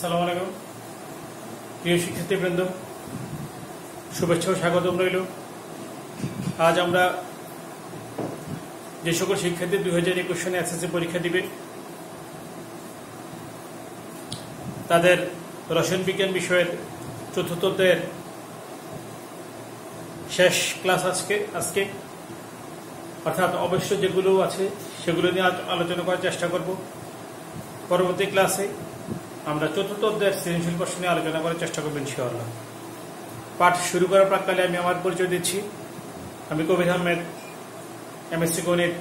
আসসালামু আলাইকুম প্রিয় শিক্ষার্থীবৃন্দ, শুভেচ্ছা ও স্বাগতম রইল। আজ আমরা যে সকল শিক্ষার্থী 2021 সালে SSC পরীক্ষা দিবে তাদের রসায়ন বিজ্ঞান বিষয়ের চতুর্থের শেষ ক্লাস আজকে অর্থাৎ অবশ্য যেগুলো আছে সেগুলো নিয়ে আলোচনা করার চেষ্টা করব। পরবর্তী ক্লাসে আমরা চতুর্থ অধ্যায়ের সৃজনশীল প্রশ্ন নিয়ে আলোচনা করার চেষ্টা করব ইনশাআল্লাহ। পাঠ শুরু করার প্রাক্কালে আমি আমার পরিচয় দিচ্ছি। আমি কবির আহমেদ, M.Sc গণিত,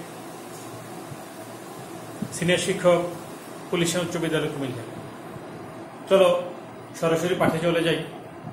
সিনিয়র শিক্ষক, পুলিশ উচ্চ বিদ্যালয় কুমিল্লা। চলো সরাসরি পাঠে চলে যাই।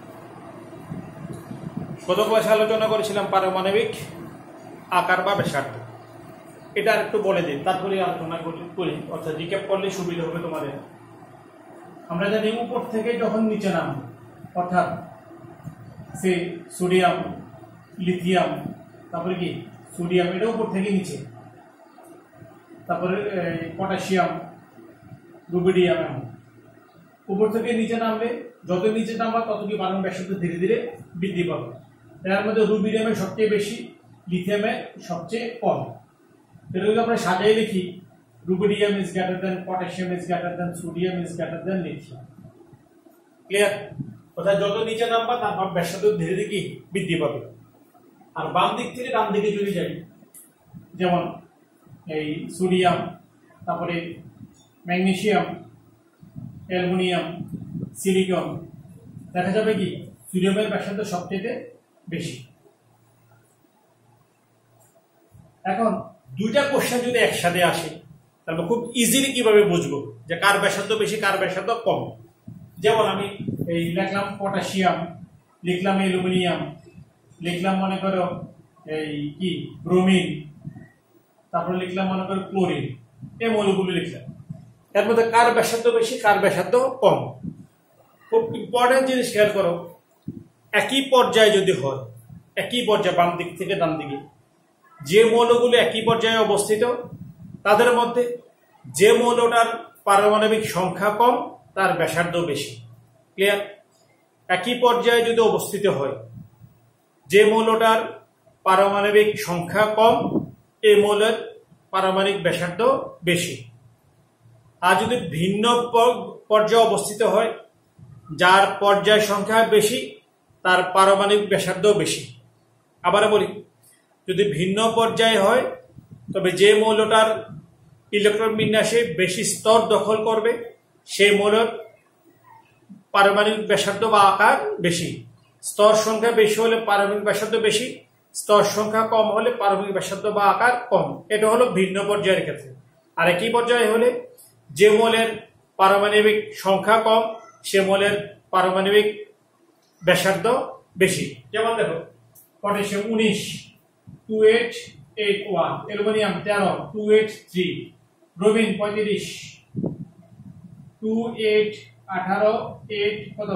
গত ক্লাসে আলোচনা করেছিলাম পারমাণবিক আকার বা ব্যাসার্ধ। এটা আর একটু বলে দিই, তারপরে আলোচনা করি, অর্থাৎ রিক্যাপ করলে সুবিধা হবে তোমাদের। আমরা জানি উপর থেকে যখন নিচে নামবো, অর্থাৎ সে সোডিয়াম, লিথিয়াম, তারপরে কি সোডিয়াম, এটা উপর থেকে নিচে, তারপরে পটাশিয়াম, রুবিডিয়াম, উপর থেকে নিচে নামলে যত নিচে নামবা তত কি পারমাণবিক ব্যাসার্ধ ধীরে ধীরে বৃদ্ধি পাবে। এর মধ্যে রুবিডিয়ামের সবচেয়ে বেশি, লিথিয়ামের সবচেয়ে কম। এটা যদি আমরা সাজাই লিখি, rubidium is greater than potassium is greater than sodium is greater than lithium. Clear? অর্থাৎ যত নিচে নামবা তার ব্যাসার্ধ ধীরে ধীরে কি বৃদ্ধি পাবে। আর বাম দিক থেকে ডান দিকে যদি যাই, যেমন এই সোডিয়াম, তারপরে ম্যাগনেসিয়াম, অ্যালুমিনিয়াম, সিলিকন, দেখা যাবে কি সোডিয়ামের ব্যাসার্ধ সবচেয়ে বেশি। এখন দুইটা কোশ্চেন যদি একসাথে আসে তাহলে খুব ইজিলি কিভাবে বুঝবো যে কার ব্যাসার্ধ বেশি কার ব্যাসার্ধ কম। যেমন আমি এই লিখলাম পটাশিয়াম, লিখলাম অ্যালুমিনিয়াম, লিখলাম মনে করো এই কি ব্রোমিন, তারপরে লিখলাম মনে করো ক্লোরিন, এই মৌলগুলো লিখলাম। এর মধ্যে কার ব্যাসার্ধ বেশি কার ব্যাসার্ধ কম। খুব ইম্পর্টেন্ট জিনিস খেয়াল করো, একই পর্যায়ে যদি হয়, একই পর্যায়ে বাম দিক থেকে ডান দিকে যে মৌলগুলো একই পর্যায়ে অবস্থিত তাদের মধ্যে যে মৌলটার পারমাণবিক সংখ্যা কম তার ব্যাসার্ধ বেশি। ক্লিয়ার? একই পর্যায়ে যদি অবস্থিত হয়, যে মৌলটার পারমাণবিক সংখ্যা কম এই মৌলের পারমাণবিক ব্যাসার্ধ বেশি। আর যদি ভিন্ন পর্যায়ে অবস্থিত হয়, যার পর্যায় সংখ্যা বেশি তার পারমাণবিক ব্যাসার্ধ বেশি। আবার বলি, যদি ভিন্ন পর্যায়ে হয় তবে যে মৌলটার ইলেকট্রন বিন্যাসে বেশি স্তর দখল করবে সেই মৌলের পারমাণবিক ব্যাসার্ধ বা আকার বেশি। স্তর সংখ্যা বেশি হলে পারমাণবিক ব্যাসার্ধ বেশি, স্তর সংখ্যা কম হলে পারমাণবিক ব্যাসার্ধ বা আকার কম। এটা হলো ভিন্ন পর্যায়ের ক্ষেত্রে। আর একই পর্যায়ে হলে যে মৌলের পারমাণবিক সংখ্যা কম সে মৌলের পারমাণবিক ব্যাসার্ধ বেশি। যেমন দেখো, পটাশিয়াম 19, 2881, অ্যালুমিনিয়াম 13, 283, ব্রোমিন 35, 28 18 8 কত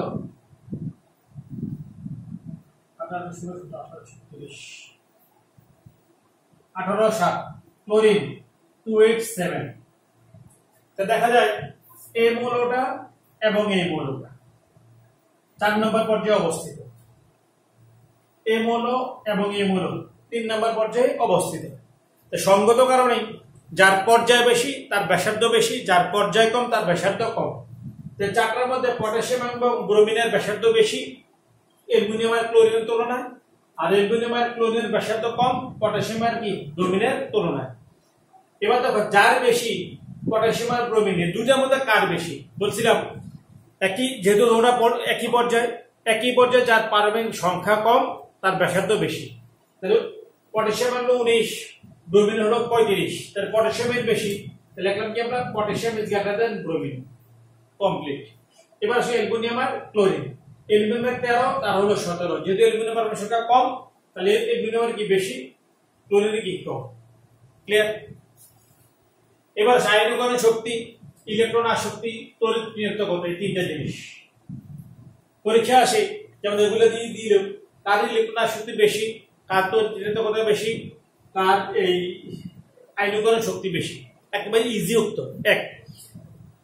18 7, ক্লোরিন 287। তো দেখা যায় এই মৌলটা এবং এই মৌলটা 4 নম্বর পর্যায়ে অবস্থিত, এই মৌল এবং এই মৌল 3 নম্বর পর্যায়ে অবস্থিত। তো সঙ্গত কারণে যার পর্যায় বেশি তার ব্যাসার্ধ বেশি, যার পর্যায় কম তার ব্যাসার্ধ কম। তো চারটার মধ্যে পটাশিয়াম এবং ব্রোমিনের ব্যাসার্ধ বেশি অ্যালুমিনিয়াম আর ক্লোরিনের তুলনায়, আর অ্যালুমিনিয়াম আর ক্লোরিনের ব্যাসার্ধ কম পটাশিয়াম আর কি ব্রোমিনের তুলনায়। এবার দেখো যার বেশি পটাশিয়াম আর ব্রোমিন, দুইটার মধ্যে কার বেশি। বলছিলাম একই, যেহেতু ওরা একই পর্যায়ে যার পারমাণবিক সংখ্যা কম তার ব্যাসার্ধ বেশি। তাহলে পটাশিয়াম হলো 19, ব্রোমিন হলো 35, তাহলে পটাশিয়ামের বেশি। তাহলে লিখলাম কি আমরা potassium is greater than bromine. Complete. এবার আসে অ্যালুমিনিয়াম আর ক্লোরিন। অ্যালুমিনিয়ামের 13, তার হলো 17। যেহেতু অ্যালুমিনিয়াম পারমাণবিক সংখ্যা কম তাহলে অ্যালুমিনিয়ামের কি বেশি, ক্লোরিনের কি কম। ক্লিয়ার? এবার আয়নীকরণ শক্তি, ইলেকট্রন আসক্তি, তড়িৎ নির্গত, এই তিনটা জিনিস পরীক্ষা আসে। যেমন এগুলো দিয়ে দিল, কার ইলেকট্রন আসক্তি বেশি, কার তড়িৎ নির্গত বেশি, কার এই আয়নীকরণ শক্তি বেশি। একেবারে ইজি উত্তর এক।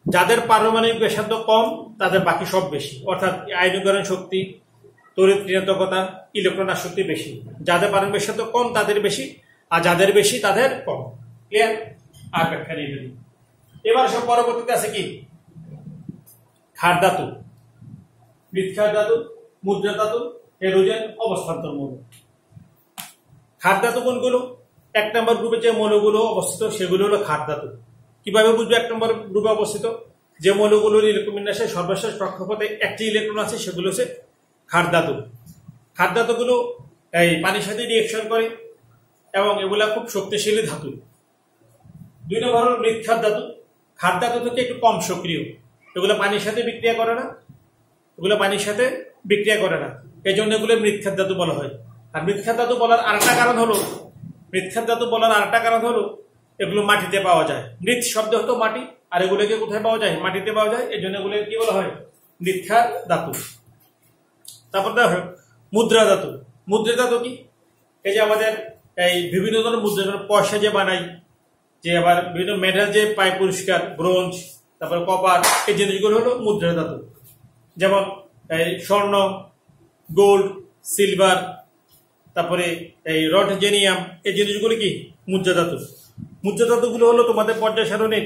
যাদের পারমাণবিক ব্যাসার্ধ কম তাদের বাকি সব বেশি, অর্থাৎ আয়নীকরণ শক্তি, তড়িৎ ঋণাত্মকতা, ইলেকট্রন আসক্তি বেশি। যাদের পারমাণবিক ব্যাসার্ধ কম তাদের বেশি, আর যাদের বেশি তাদের কম। ক্লিয়ার? আর ব্যাখ্যা নেই। এবার সব পরবর্তীতে আছে কি? ক্ষার ধাতু, মৃৎক্ষার ধাতু, মুদ্রা ধাতু, হ্যালোজেন, অবস্থান্তর মৌল। ক্ষার ধাতু কোনগুলো? 1 নম্বর গ্রুপে যে মৌলগুলো অবস্থিত সেগুলো হলো ক্ষার ধাতু। কিভাবে বুঝবে 1 নম্বর গ্রুপে অবস্থিত? যে মৌলগুলোর ইলেকট্রন বিন্যাসে সর্বশেষ কক্ষপথে একটি ইলেকট্রন আছে সেগুলো হচ্ছে ক্ষার ধাতু। ক্ষার ধাতুগুলো এই পানির সাথে রিঅ্যাকশন করে এবং এগুলা খুব শক্তিশালী ধাতু। 2 নম্বর হলো মৃৎক্ষার ধাতু। ক্ষার ধাতু থেকে একটু কম সক্রিয়, এগুলো পানির সাথে বিক্রিয়া করে না, এগুলো পানির সাথে বিক্রিয়া করে না, এই জন্য এগুলো মৃৎক্ষার ধাতু বলা হয়। আর মৃৎক্ষার ধাতু বলার আরেকটা কারণ হলো এগুলো মাটিতে পাওয়া যায়। মৃৎ শব্দ হতো মাটি, আর এগুলোকে কোথায় পাওয়া যায়? মাটিতে পাওয়া যায়, এই জন্য এগুলো কি বলা হয়? মৃৎক্ষার ধাতু। তারপর দেখো মুদ্রা ধাতু। মুদ্রা ধাতু কি? এই যে আমাদের এই বিভিন্ন ধরনের মুদ্রা, পয়সা যে বানাই, যে আবার বিভিন্ন মেডেল যে পাই, পুরস্কার, ব্রোঞ্জ, তারপর কপার, এই জিনিসগুলো হলো মুদ্রা ধাতু। যেমন এই স্বর্ণ, গোল্ড, সিলভার, তারপরে এই রডজেনিয়াম, এই জিনিসগুলো কি? মুদ্রা ধাতু। মুদ্রা ধাতুগুলো হলো তোমাদের পর্যায় সারণীর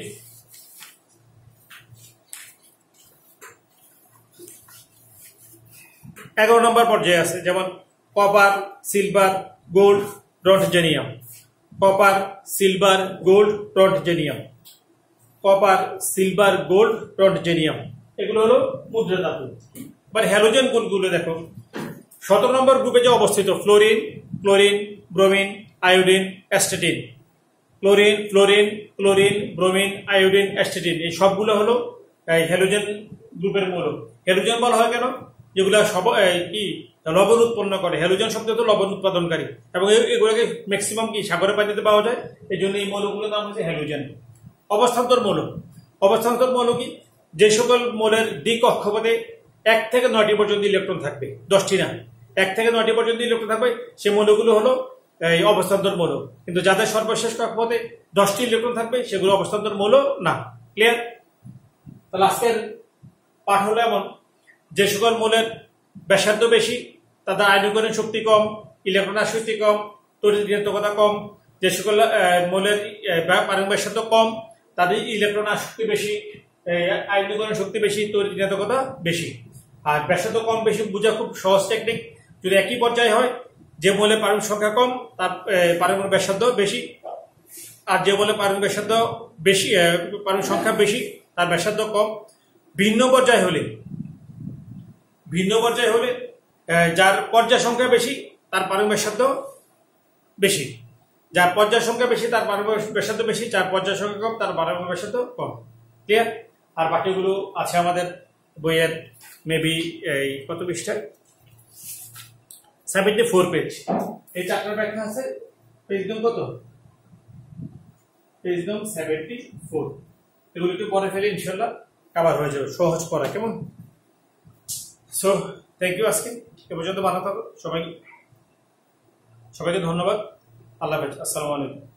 11 নম্বর পর্যায়ে আছে। যেমন copper, silver, gold, roentgenium. Copper, silver, gold, roentgenium. Copper, silver, gold, roentgenium, এগুলো হলো মুদ্রা ধাতু। এবার হ্যালোজেন কোনগুলো দেখো। 17 নম্বর গ্রুপে যে অবস্থিত fluorine, chlorine, bromine, iodine, astatine. Chlorine, fluorine, chlorine, bromine, iodine, astatine, এই সবগুলো হলো হ্যালোজেন গ্রুপের মৌল। হ্যালোজেন বলা হয় কেন? যেগুলো সব কি লবণ উৎপন্ন করে। হ্যালোজেন শব্দ তো লবণ উৎপাদনকারী, এবং এগুলোকে ম্যাক্সিমাম কি সাগরের পানিতে পাওয়া যায়, এই জন্য এই মৌলগুলোর নাম হচ্ছে হ্যালোজেন। অবস্থান্তর মৌল। অবস্থান্তর মৌল কি? যে সকল মৌলের ডি কক্ষপথে 1 থেকে 9টি পর্যন্ত ইলেকট্রন থাকবে, 10টি না, 1 থেকে 9টি পর্যন্ত ইলেকট্রন থাকবে, সে মৌলগুলো হলো এই অবস্থান্তর মৌল। কিন্তু যাদের সর্বশেষ কক্ষপথে 10টি ইলেকট্রন থাকবে সেগুলো অবস্থান্তর মৌল না। ক্লিয়ার? তাহলে আজকের পাঠ হলো এমন, যে সকল মৌলের ব্যাসার্ধ বেশি তাদের আয়নীকরণ শক্তি কম, ইলেকট্রন আসক্তি কম, তড়িৎ ঋণাত্মকতা কম। যে সকল মৌলের পারমাণবিক ব্যাসার্ধ কম তাদের ইলেকট্রন আসক্তি বেশি, আয়নীকরণ শক্তি বেশি, তড়িৎ ঋণাত্মকতা বেশি। আর ব্যাসার্ধ কম বেশি বোঝা খুব সহজ টেকনিক। যদি একই পর্যায়ে হয়, যে মৌলের পারমাণবিক সংখ্যা কম তার পারমাণবিক ব্যাসার্ধ বেশি, আর যে মৌলের পারমাণবিক ব্যাসার্ধ বেশি, পারমাণবিক সংখ্যা বেশি তার ব্যাসার্ধ কম। ভিন্ন পর্যায়ে হলে যার পর্যায় সংখ্যা বেশি তার পারমাণবিক ব্যাসার্ধ বেশি, যার পর্যায় সংখ্যা বেশি তার পারমাণবিক ব্যাসার্ধ বেশি, যার পর্যায় সংখ্যা কম তার পারমাণবিক ব্যাসার্ধ কম। ক্লিয়ার? আর বাকিগুলো আছে আমাদের বইয়ের মেবি এই কত পৃষ্ঠায়, 74 পেজ। এই চ্যাপ্টার ব্যাখ্যা আছে পেজ নং কত? পেজ নং 74। এগুলো একটু পরে ফেলে ইনশাআল্লাহ কভার হয়ে যাবে, সহজ পড়া। কেমন? So thank you. আজকে এ পর্যন্ত ভালো থাকো। সবাইকে ধন্যবাদ। আল্লাহ হাফেজ। আসসালামু আলাইকুম।